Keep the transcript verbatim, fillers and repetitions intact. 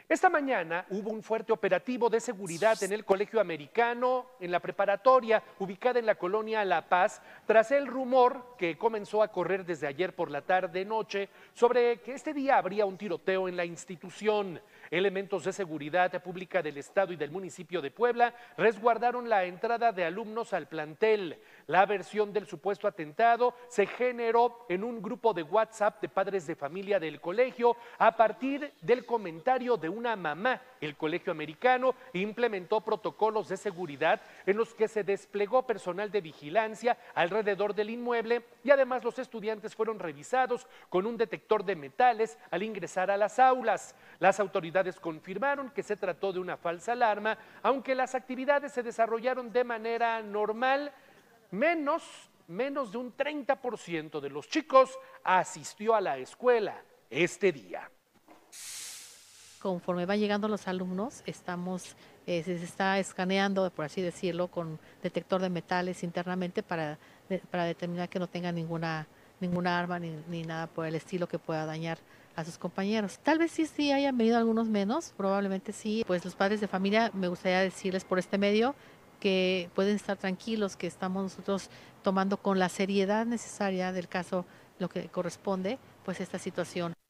Esta mañana hubo un fuerte operativo de seguridad en el Colegio Americano, en la preparatoria ubicada en la colonia La Paz, tras el rumor que comenzó a correr desde ayer por la tarde-noche sobre que este día habría un tiroteo en la institución. Elementos de seguridad pública del Estado y del municipio de Puebla resguardaron la entrada de alumnos al plantel. La versión del supuesto atentado se generó en un grupo de WhatsApp de padres de familia del colegio a partir del comentario de una mamá. El Colegio Americano implementó protocolos de seguridad en los que se desplegó personal de vigilancia alrededor del inmueble y además los estudiantes fueron revisados con un detector de metales al ingresar a las aulas. Las autoridades confirmaron que se trató de una falsa alarma, aunque las actividades se desarrollaron de manera normal. Menos, menos de un treinta por ciento de los chicos asistió a la escuela este día. Conforme van llegando los alumnos, estamos, eh, se está escaneando, por así decirlo, con detector de metales internamente para, de, para determinar que no tengan ninguna, ninguna arma ni, ni nada por el estilo que pueda dañar a sus compañeros. Tal vez sí, sí hayan venido algunos menos, probablemente sí. Pues los padres de familia, me gustaría decirles por este medio que pueden estar tranquilos, que estamos nosotros tomando con la seriedad necesaria del caso lo que corresponde, pues esta situación.